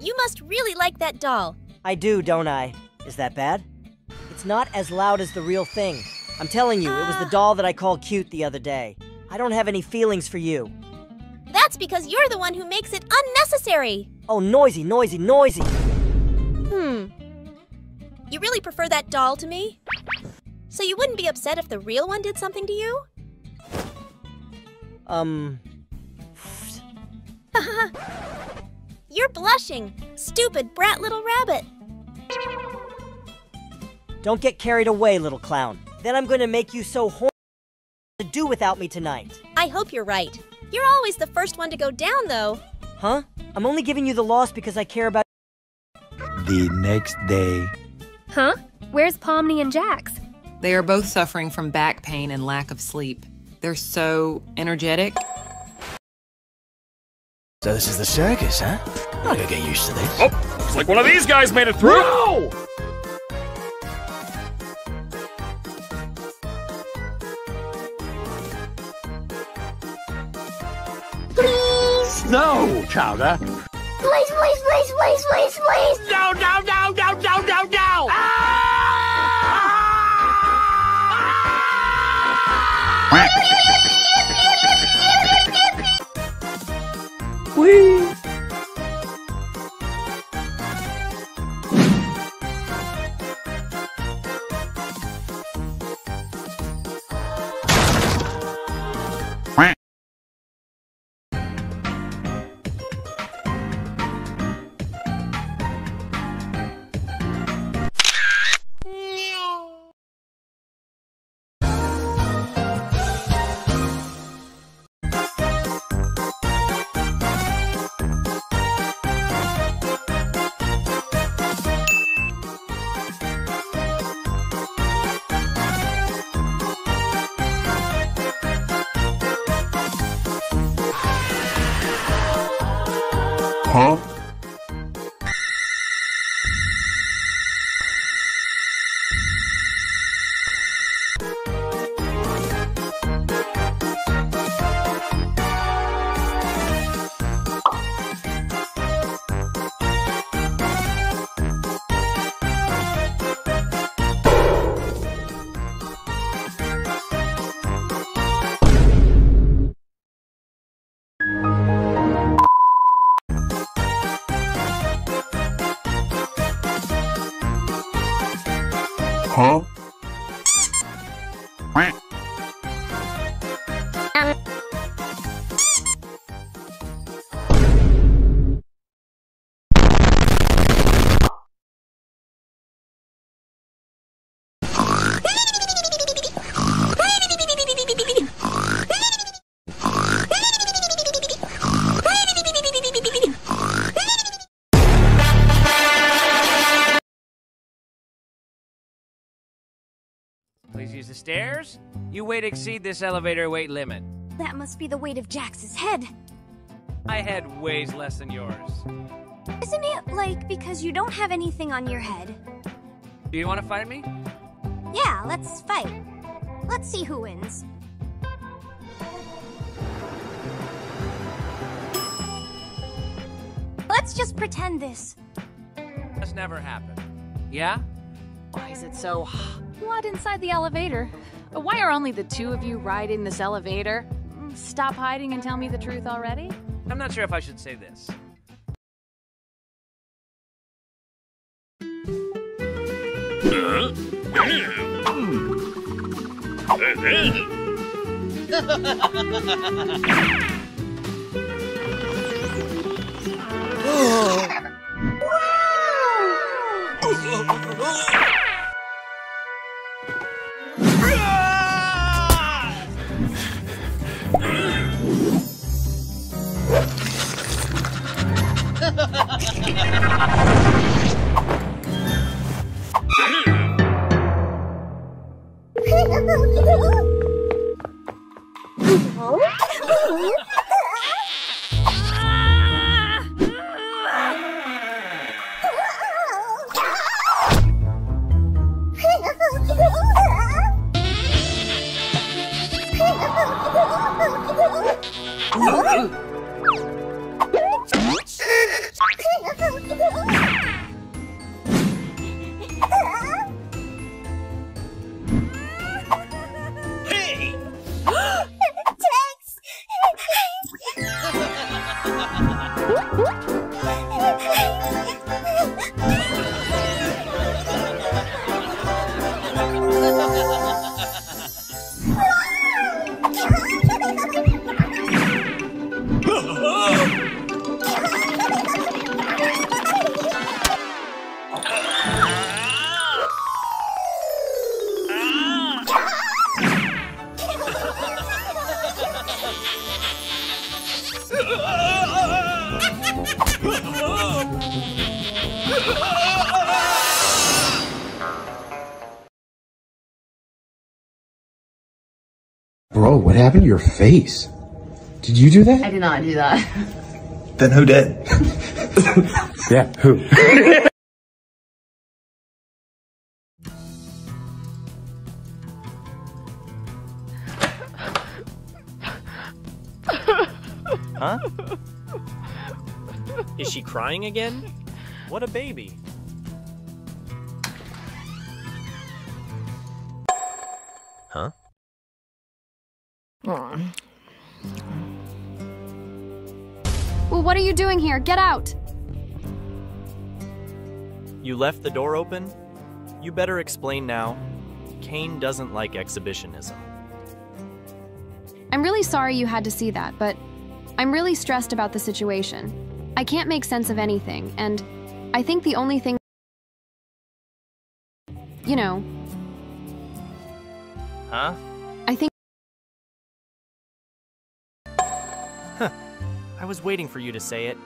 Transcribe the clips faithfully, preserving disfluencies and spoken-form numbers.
You must really like that doll. I do, don't I? Is that bad? It's not as loud as the real thing. I'm telling you, uh... it was the doll that I called cute the other day. I don't have any feelings for you. That's because you're the one who makes it unnecessary. Oh, noisy, noisy, noisy. Hmm. You really prefer that doll to me? So you wouldn't be upset if the real one did something to you? Um... You're blushing. Stupid brat little rabbit. Don't get carried away, little clown. Then I'm gonna make you so horny to do without me tonight. I hope you're right. You're always the first one to go down, though. Huh? I'm only giving you the loss because I care about... The next day. Huh? Where's Pomni and Jax? They are both suffering from back pain and lack of sleep. They're so energetic. So this is the circus, huh? I'm not gonna get used to this. Oh, looks like one of these guys made it through! No! Please! No, Chowder! Please, please, please, please, please, please! No, no, no, no, no, no, no! Ah! Whee! Huh? Huh? Please use the stairs. You weight exceed this elevator weight limit. That must be the weight of Jax's head. My head weighs less than yours. Isn't it, like, because you don't have anything on your head? Do you want to fight me? Yeah, let's fight. Let's see who wins. Let's just pretend this. That's never happened. Yeah? Why is it so hot inside the elevator? Why are only the two of you riding this elevator? Stop hiding and tell me the truth already? I'm not sure if I should say this. Bro, what happened to your face? Did you do that? I did not do that. Then who did? Yeah, who? Huh? Is she crying again? What a baby. Huh? Well, what are you doing here? Get out! You left the door open? You better explain now. Kane doesn't like exhibitionism. I'm really sorry you had to see that, but I'm really stressed about the situation. I can't make sense of anything, and I think the only thing... You know... Huh? I think... Huh. I was waiting for you to say it.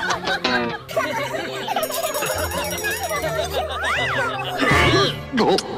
Go.